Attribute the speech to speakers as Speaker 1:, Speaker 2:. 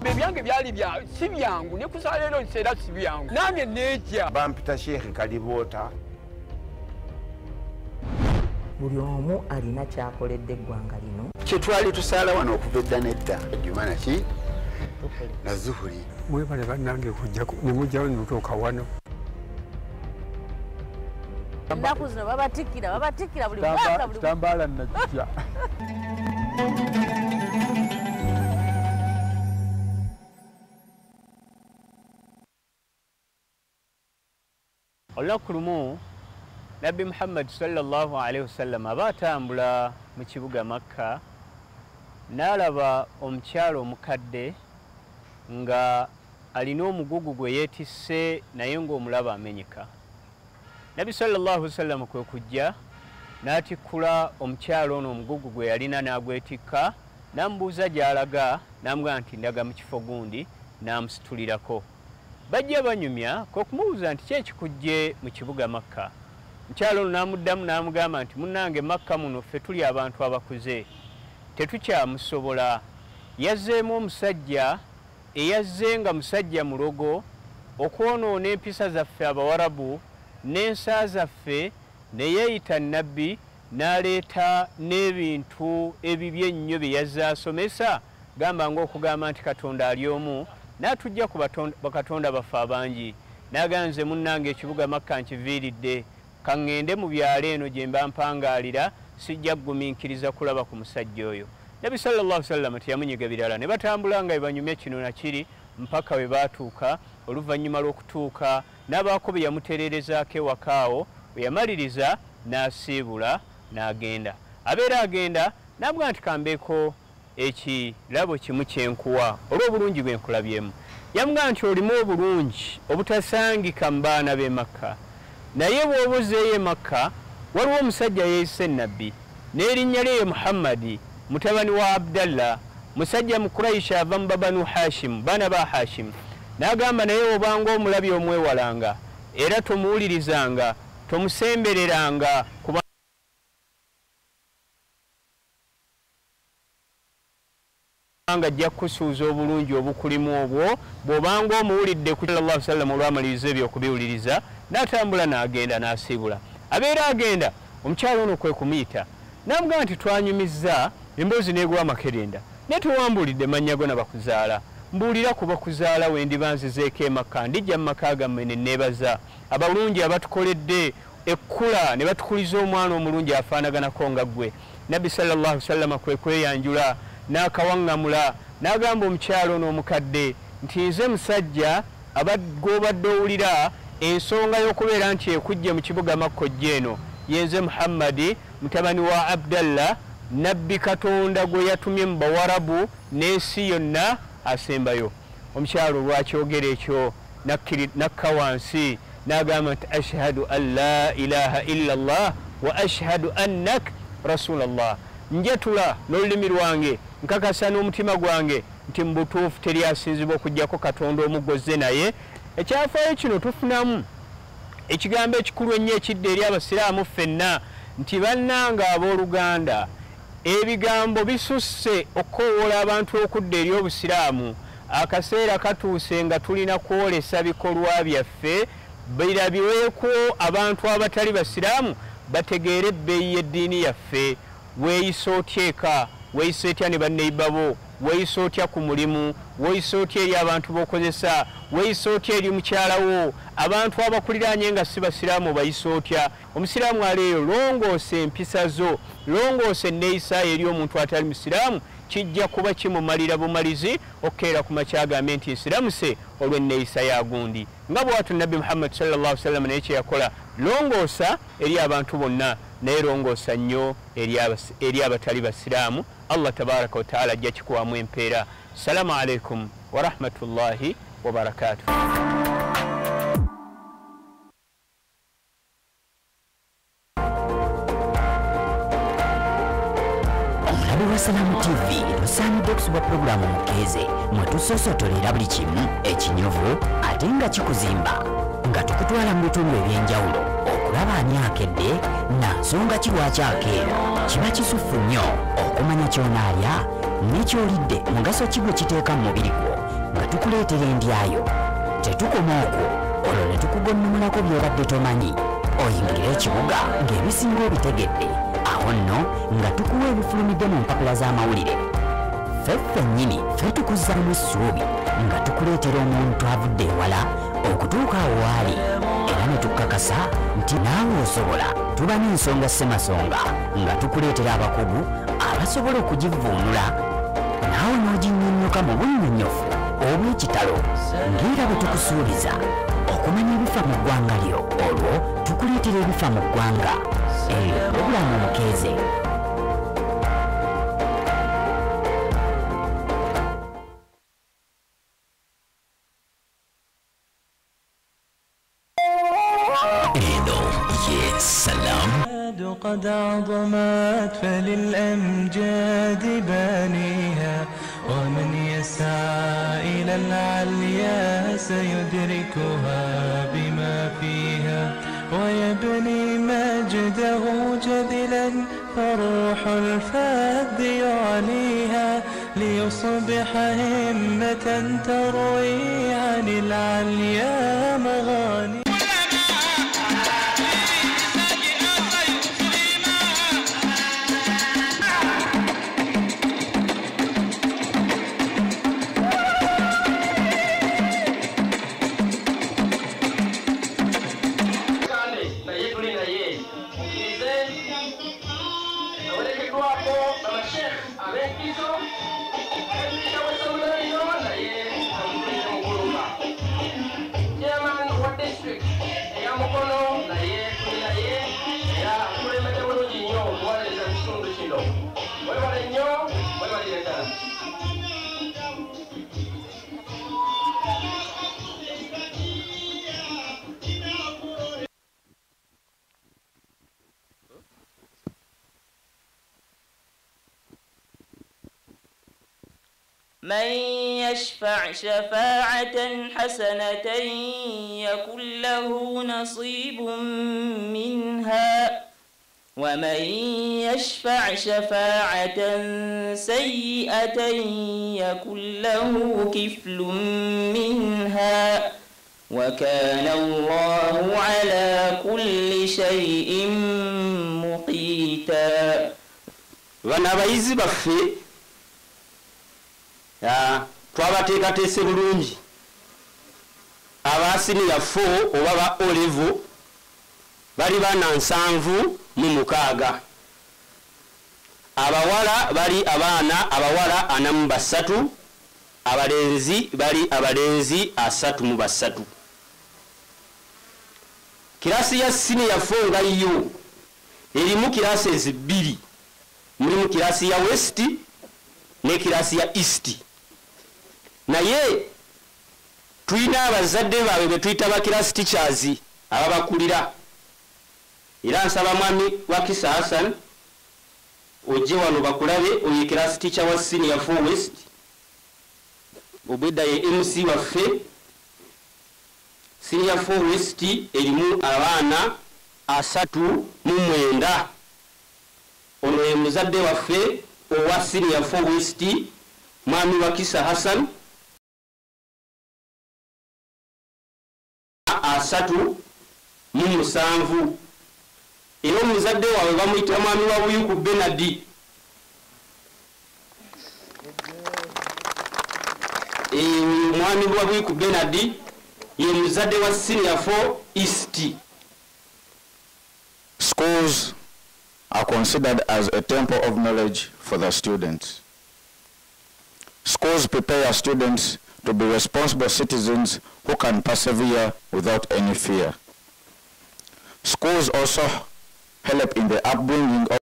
Speaker 1: Ebyange byali bya si byangu ne kusala lero nsera si byangu. Namye neja.
Speaker 2: Bampita Sheikh Kalibota.
Speaker 3: Buli omu alina kyakoledde eggwanga lino.
Speaker 2: Kyetwali tusala wano okuvedda nedda. Jumana ki? Na Zuhuri.
Speaker 1: Mwebale bannange kujja nemujjawo notuuka wano.
Speaker 4: Ennaku zino babatikira buli mwaka buli
Speaker 1: Tambala najja.
Speaker 5: Olunaku lumu Nabbi Muhammad sallallahu alaihi wasallam abatambula mu kibuga Makka n'alaba omukyalo omukadde nga alina omugugu gwe yeetisse naye ng'omulaba amenyeka. Nabbi sallallahu alaihi wasallam kwe kujja n'atikkula omukyalo ono omugugu gwe yalina n'agwetikka n'amubuuza gy'alaga n'amugamba nti ndaga mu kifo gundi n'amusitulirako. Bajja banyumya kwe kumubuuza nti kyekikujje mu kibuga Makka. Mukyalo ono n'amuddamu n'amugamba nti munnange Makka muno ffe tuli abantu abakuze tetukyamusobola. Yazzeemu omusajja eyazze nga musajja mulogo okwonoona empisa zaffe Abawarabu n'ensa zaffe ne yeeyita nnabbi n'aleeta n'ebintu ebibi ennyo bye yazze asomesa gamba ng'okugamba nti Katonda ali omu n'atujja ku bakatonda baffe abangi. N'aganze munnange ekibuga Makka nkiviiridde kaŋŋende mu byalo eno gye mba mpangaalira sijja kugumiikiriza kulaba ku musajja oyo. Nabbi sallallahu alaihi wasallam teyamunyiga birala ne batambula nga banyumya kino nakiri mpaka we baatuuka. Oluvannyuma lw'okutuuka n'abaako bye yamutereerezaako ewakaawo bwe yamaliriza n'asiibula n'agenda. Abeera agenda n'amugaa nti kambeeko ekirabo kimu kyenkuwa olw'obulungi bwe nkulabyemu. Yamugaa nti olimu obulungi obutasangika mu baana b'e Makka, naye bw'obuzeeyo e Makka waliwo omusajja yeeyise nnabbi n'erinnya lye Muhammadi mutabani wa Abdallah, musajja mu Quraysh ava mu Banu Hashim, baana ba Hashim. N'agamba naye obanga omulabye omwewalanga era tomuwulirizanga tomusembereranga kubanga ajja kusuuza obulungi obukulimu obwo bw'obanga omuwulidde ku sallallahu alaihi wasallam olwamaliriza ebyo okubiwuliriza. N'atambula n'agenda n'asiibula. Abeera agenda omukyalo ono kwe kumuyita n'amugamba nti twanyumizza emboozi n'egwa makerenda naye tewambuulidde mannya go nabakuzaala. Mbuulira ku bakuzaala we ndiba nzizeeko e Makka ndijja mu maka gammwe ne neebaza abalungi abatukoledde ekkula ne batukuliza omwana omulungi afaanaganako nga ggwe. Nabbi sallallahu alaihi wasallam kwe kweyanjula n'akawaŋŋamula n'agamba omukyalo ono omukadde nti nze musajja gw'obadde owulira ensonga y'okubeera nti ekujje mu kibuga Makka ojja eno yenze Muhammadi mutabani wa Abdallah nabbi Katonda gwe yatumye mu Bawarabu n'ensi yonna asembayo. Omukyalo lwakyogera ekyo nakka wansi n'agamba nti ashhadu an la ilaha illa Allah wa ashhadu annak rasulallah. Njetula n'olulimi lwange nkakasa n'omutima gwange nti mu butuufu teri asinzibwa okuggyako Katonda omuggoze naye. Ekyafaayo kino tufunamu ekigambo ekikulu ennyo ekidde eri abasiraamu ffenna nti bannanga abooluganda ebigambo bisusse okukoowoola abantu okudda eri obusiraamu. Akaseera katuuse nga tulina kwolesa bikolwa byaffe birabiweeko abantu abatali basiraamu bategeere ebbeeyi y'eddiini yaffe. Weeyisa otya eka, weeyisa etya ne banneyibba bo, weeyisa otya ku mulimu, weeyisa otya eri abantu b'okozesa, weeyisa otya eri mukyala wo, abantu abakuliraanye nga si basiraamu bayisa otya. Omusiraamu aleeyo longoosa empisa zo, longoosa enneeyisa eri omuntu atali musiraamu, kijja kuba kimumalira bumalizi okkeera ku makya agambe nti nsiramuse olw'enneeyisa ya gundi. Nga bw'atyo Nabbi Muhammad sallallahu alaihi wasallam naye kye yakola longoosa eri abantu bonna naye longoosa nnyo eri abatali basiraamu. Allah tabaraka wa taala ajja kikuwamu empeera. Assalamu alaikum wa rahmatullahi wa barakatuh.
Speaker 6: Salamu TV tusaanidde okusuba pulogulaamu mukeeze mwe tusosotolera buli kimu ekinyovu ate nga kikuzimba nga tukutwala mu bitundu eby'enjawulo okulaba ani akedde na nsonga ki lwaki akeera. Kiba kisufu nnyo okumanya ky'onaalya n'ekyolidde mugaso ki gwe kiteeka mu mubiri gwo nga tukuleetera endyayo. Tetukoma okwo, olwo ne tukugonnumulako by'obadde tomanyi. Oyingirira ekibuga ng'ebisinga obitegedde. Awo nno nga tukuwa ebifulumidde mu mpapula z'amawulire. Ffe ffennyini ffe tukuzzamu essuubi nga tukuleetera omuntu avudde ewala okutuuka awo waali, era ne tukakasa nti naawe osobola. Tuba n'ensonga ssemasonga nga tukuleetera abakugu abasobola okugivvuunula, naawe n'oginnyonnyoka mu bunnyonnyofu obw'ekitalo ng'era bwe tukusuubiza okumanya ebifa mu ggwanga lyo. Olwo tukuleetera ebifa mu ggwanga. Pulogulaamu Mukeeze.
Speaker 7: قد عظمت فللأمجاد بانيها ومن يسعى إلى العليا سيدركها بما فيها ويبني مجده جذلا فروح الفذ يعليها ليصبح همة تروي عن العليا مغاني.
Speaker 8: من يشفع شفاعة حسنة يكن له نصيب منها ومن يشفع شفاعة سيئة يكن له كفل منها وكان الله على كل شيء مقيتا.
Speaker 5: Banabayizi baffe twabateekateese bulungi. Abasiniya 4 oba ba O-level bali bana 76. Abawala bali abaana abawala 43. Abalenzi bali abalenzi 33. Kirasi ya siniya 4 nga yo erimu kirasi ezibiri. Mulimu kirasi ya West ne kirasi ya East. Naye tulina abazadde baabwe be tuyita ba class teachers ababakulira. Era nsaba mwami wa Kisa Hassan ojje wano bakulabe, oye class teacher wa senior 4 West. Obwedda ye MC waffe. Senior 4 West erimu abaana 39. Ono ye muzadde waffe owa senior 4 West mwami wa Kisa Hassan. 37. Era omuzadde waabwe bamuyita mwami wa Buyuku Bernard. Mwami wa Buyuku Bernard ye muzadde wa senior 4 East.
Speaker 9: Schools are considered as a temple of knowledge for the students. Schools prepare students to be responsible citizens who can persevere without any fear. Schools also help in the upbringing of